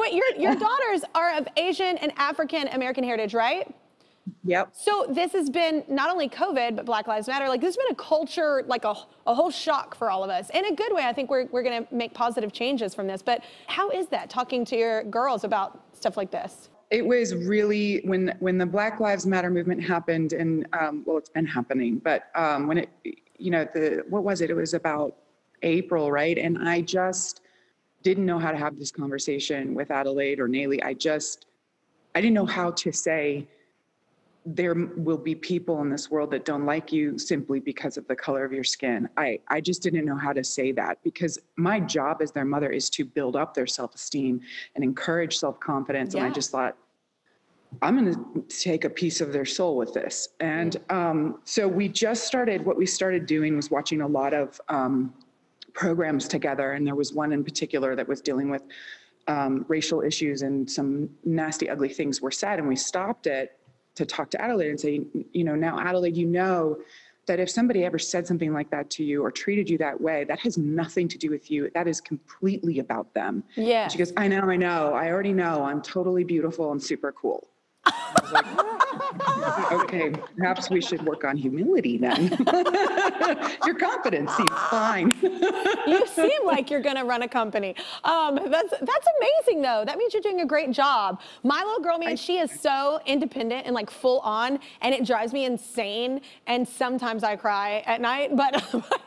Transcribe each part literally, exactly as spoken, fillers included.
wait, your, your daughters are of Asian and African American heritage, right? Yep. So this has been not only COVID, but Black Lives Matter. Like, this has been a culture, like a, a whole shock for all of us. In a good way, I think we're, we're going to make positive changes from this. But how is that, talking to your girls about stuff like this? It was really, when when the Black Lives Matter movement happened, and um, well, it's been happening, but um, when it, you know, the, what was it? It was about April, right? And I just didn't know how to have this conversation with Adelaide or Nayli. I just, I didn't know how to say, there will be people in this world that don't like you simply because of the color of your skin. I, I just didn't know how to say that, because my job as their mother is to build up their self-esteem and encourage self-confidence. Yeah. And I just thought, I'm going to take a piece of their soul with this. And um, so we just started, what we started doing was watching a lot of um, programs together. And there was one in particular that was dealing with um, racial issues, and some nasty, ugly things were said. And we stopped it to talk to Adelaide and say, you know, now Adelaide, you know that if somebody ever said something like that to you or treated you that way, that has nothing to do with you. That is completely about them. Yeah. And she goes, I know, I know. I already know. I'm totally beautiful and super cool. I was like, okay, perhaps we should work on humility then. Your confidence seems fine. You seem like you're going to run a company. Um, that's that's amazing, though. That means you're doing a great job. My little girl, man, I, she is so independent and like full on, and it drives me insane. And sometimes I cry at night, but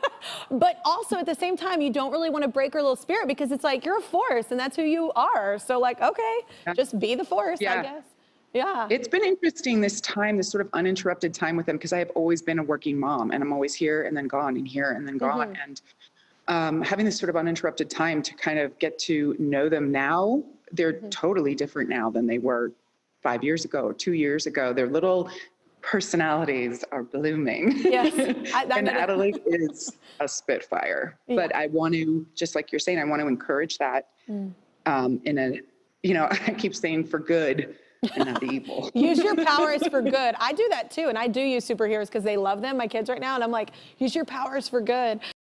but also at the same time, you don't really want to break her little spirit, because it's like, you're a force, and that's who you are. So like, okay, yeah. just be the force, yeah. I guess. Yeah. It's been interesting this time, this sort of uninterrupted time with them, because I have always been a working mom, and I'm always here and then gone and here and then gone. Mm-hmm. And um, having this sort of uninterrupted time to kind of get to know them now, they're mm-hmm. totally different now than they were five years ago or two years ago. Their little personalities are blooming. Yes. I, and Adelaide is a spitfire. Yeah. But I want to, just like you're saying, I want to encourage that mm. um, in a, you know, I keep saying for good, and not evil. Use your powers for good. I do that too, and I do use superheroes because they love them, my kids right now, and I'm like, use your powers for good.